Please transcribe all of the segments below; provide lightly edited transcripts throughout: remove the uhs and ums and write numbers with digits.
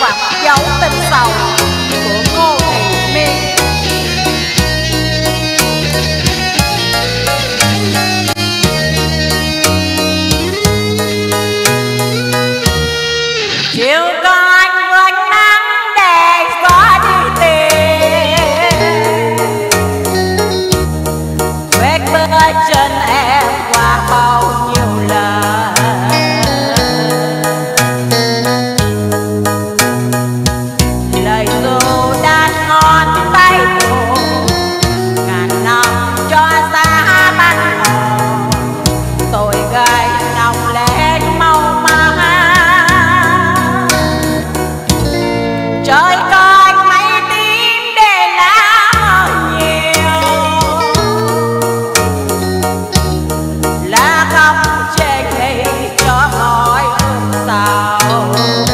phẩm dấu tình sầu của Ngô Thị Miên. Chiều có anh vượt nắng để gió đi tìm, vết bước chân em qua bao nhiêu lần. Lời ru đàn ngón tay buồn, ngàn năm cho giá băng hồng, tôi gầy nồng lên màu má. Trời coi mấy tim để lá nhiều, lá không chê kỳ cho mọi ước sầu.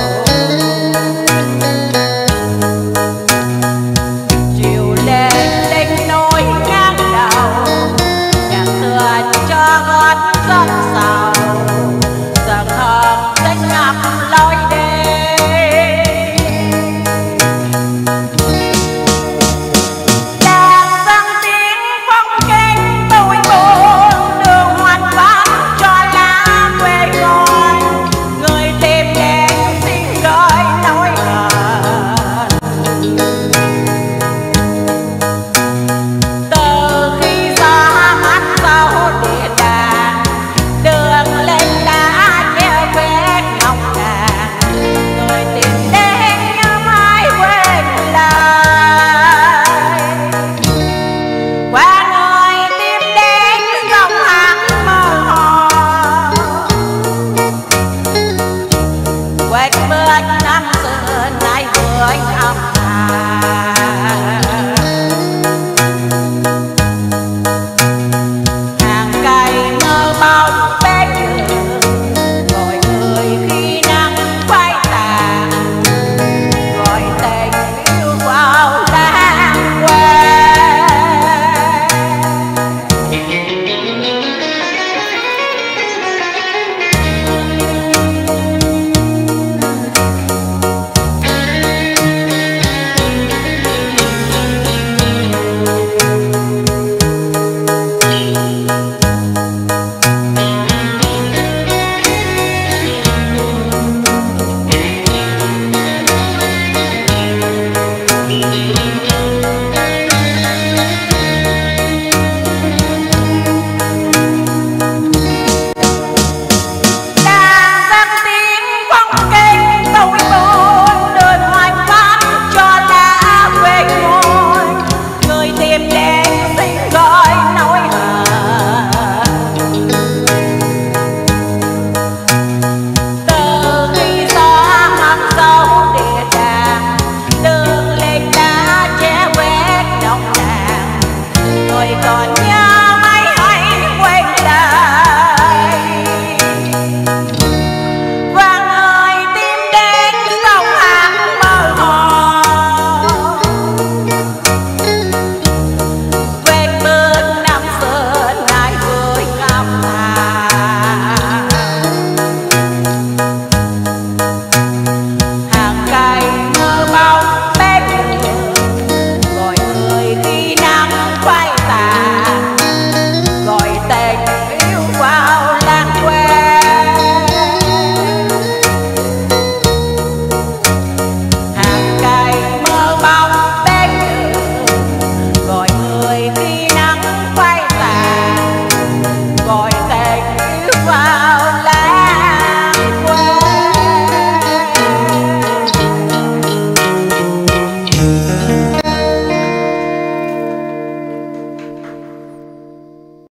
Chiều lên đỉnh núi ngang đầu, nhạc tựa cho gót giấc sầu, giấc hờn xanh ngập lối đêm. Gọi tên yêu vào là